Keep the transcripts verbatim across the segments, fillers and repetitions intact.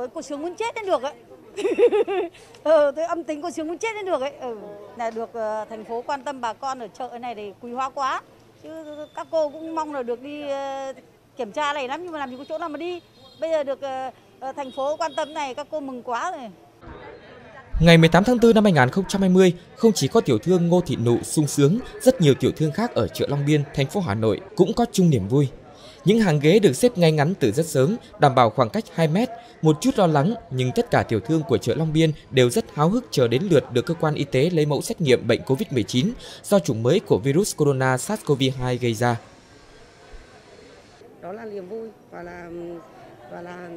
cô sướng muốn chết đến được ấy. Ừ, tôi âm tính cô sướng muốn chết đến được ấy. Ừ, là được uh, thành phố quan tâm bà con ở chợ này thì quý hóa quá. Chứ các cô cũng mong là được đi uh, kiểm tra này lắm, nhưng mà làm gì có chỗ nào mà đi. Bây giờ được uh, uh, thành phố quan tâm này, các cô mừng quá rồi. Ngày mười tám tháng tư năm hai nghìn không trăm hai mươi, không chỉ có tiểu thương Ngô Thị Nụ sung sướng, rất nhiều tiểu thương khác ở chợ Long Biên, thành phố Hà Nội cũng có chung niềm vui. Những hàng ghế được xếp ngay ngắn từ rất sớm, đảm bảo khoảng cách hai mét. Một chút lo lắng, nhưng tất cả tiểu thương của chợ Long Biên đều rất háo hức chờ đến lượt được cơ quan y tế lấy mẫu xét nghiệm bệnh Covid mười chín do chủng mới của virus corona SARS-xê o vê hai gây ra. Đó là niềm vui và là và là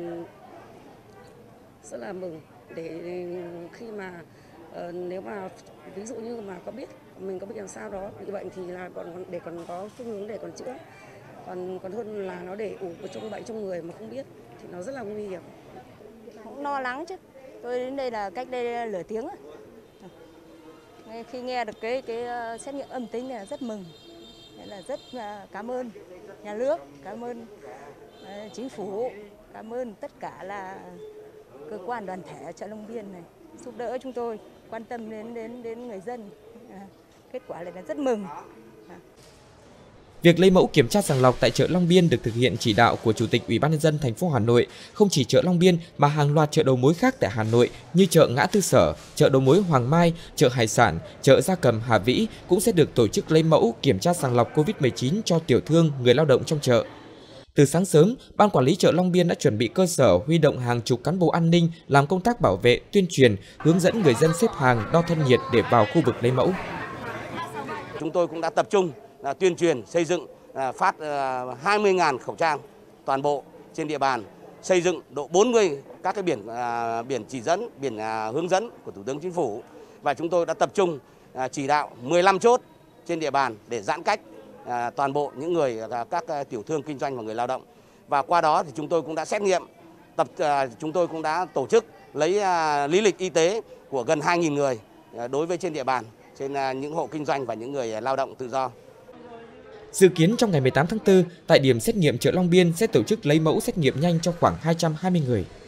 rất là mừng để khi mà uh, nếu mà ví dụ như mà có biết mình có bị làm sao đó bị bệnh thì là còn để còn có phương hướng để còn chữa, còn còn hơn là nó để ủ trong bệnh trong người mà không biết thì nó rất là nguy hiểm. Cũng lo lắng chứ. Tôi đến đây là cách đây nửa tiếng rồi. Khi nghe được cái cái xét nghiệm âm tính này rất mừng. Nên là rất cảm ơn nhà nước, cảm ơn chính phủ, cảm ơn tất cả là cơ quan đoàn thể ở chợ Long Biên này giúp đỡ chúng tôi, quan tâm đến đến đến người dân. À, kết quả này là rất mừng. À. Việc lấy mẫu kiểm tra sàng lọc tại chợ Long Biên được thực hiện chỉ đạo của Chủ tịch Ủy ban nhân dân thành phố Hà Nội. Không chỉ chợ Long Biên mà hàng loạt chợ đầu mối khác tại Hà Nội như chợ Ngã Tư Sở, chợ đầu mối Hoàng Mai, chợ Hải sản, chợ Gia Cầm Hà Vĩ cũng sẽ được tổ chức lấy mẫu kiểm tra sàng lọc Covid mười chín cho tiểu thương, người lao động trong chợ. Từ sáng sớm, Ban Quản lý chợ Long Biên đã chuẩn bị cơ sở huy động hàng chục cán bộ an ninh làm công tác bảo vệ, tuyên truyền, hướng dẫn người dân xếp hàng, đo thân nhiệt để vào khu vực lấy mẫu. Chúng tôi cũng đã tập trung là tuyên truyền, xây dựng, phát hai mươi nghìn khẩu trang toàn bộ trên địa bàn, xây dựng độ bốn mươi các cái biển biển chỉ dẫn, biển hướng dẫn của Thủ tướng Chính phủ, và chúng tôi đã tập trung chỉ đạo mười lăm chốt trên địa bàn để giãn cách À, toàn bộ những người các tiểu thương kinh doanh và người lao động, và qua đó thì chúng tôi cũng đã xét nghiệm tập à, chúng tôi cũng đã tổ chức lấy à, lý lịch y tế của gần hai nghìn người à, đối với trên địa bàn, trên à, những hộ kinh doanh và những người lao động tự do. Dự kiến trong ngày mười tám tháng tư, tại điểm xét nghiệm chợ Long Biên sẽ tổ chức lấy mẫu xét nghiệm nhanh cho khoảng hai trăm hai mươi người.